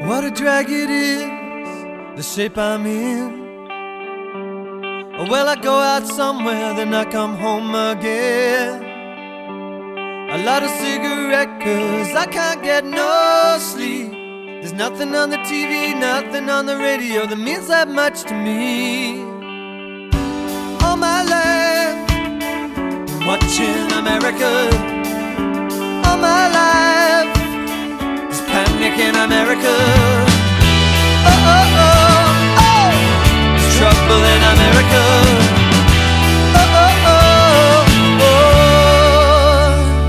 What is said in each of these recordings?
What a drag it is, the shape I'm in. Well, I go out somewhere, then I come home again. A lot of cigarette, 'cause I can't get no sleep. There's nothing on the TV, nothing on the radio that means that much to me. All my life, watching America. All my life, there's panic in America. Oh, oh, oh, oh, there's trouble in America. Oh, oh, oh, oh.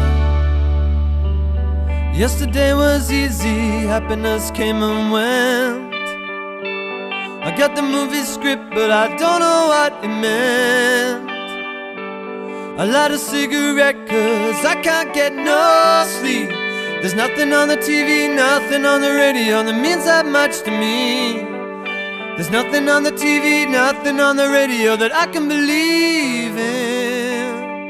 Yesterday was easy, happiness came and went. I got the movie script, but I don't know what it meant. I light a cigarette, 'cause I can't get no sleep. There's nothing on the TV, nothing on the radio that means that much to me. There's nothing on the TV, nothing on the radio that I can believe in.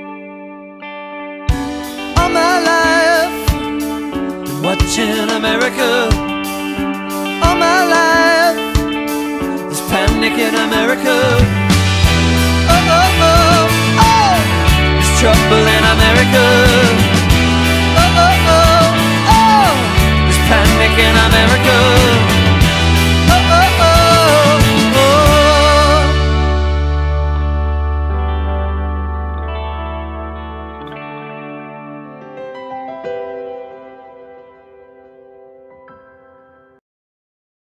All my life, been watching America. All my life, there's panic in America. Oh, oh, oh, oh, there's trouble in America. Oh, oh, oh, oh, there's panic in America.